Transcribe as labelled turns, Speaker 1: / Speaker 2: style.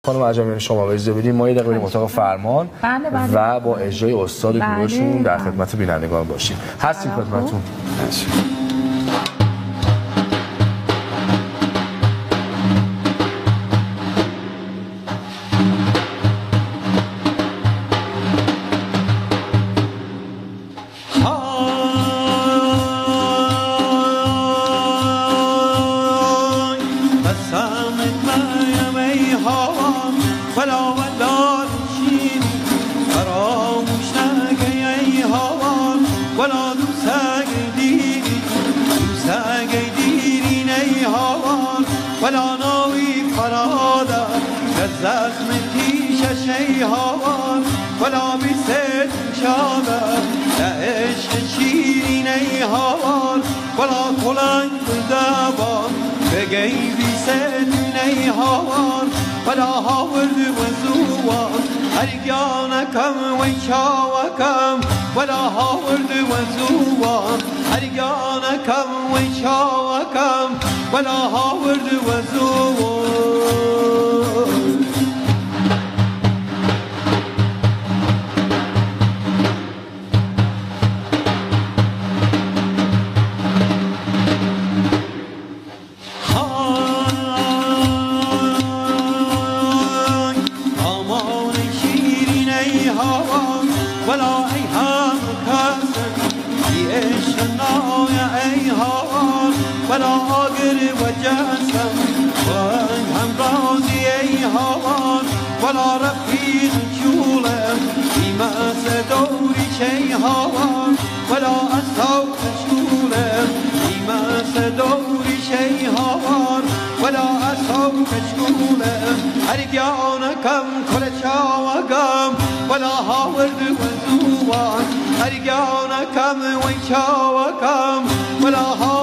Speaker 1: خانم عجمیان شما اجازه بدید ما یه دقیقه بریم اتاق فرمان و با اجرای استاد گروهشون در خدمت بینندگان باشیم. هستیم خدمتتون.
Speaker 2: ولا ناوی فرادا زخم پیشش ای هوان ولا بیست شابه عشق شیرین ای هوان ولا کلنگ دبان بگی بیست ای هوان ولا هاورد و زوان هرگانکم و چاوکم ولا هاورد و زوان هرگانکم و چاوکم ولا هاورد و زوان آمان شیرین ای هوان ولا ای هم کسر ای عشق نای ای هوان ولا آگر و جسم و هم رازی ای هوان ولا رفیق چولم ای مس دوری ای هوان ولا اصحاب شولم ای مس دوری ای هوان ولا اصحاب شولم هرگانکم کل چاوگم ولا هاورد و زوان هرگانکم و چاوگم ولا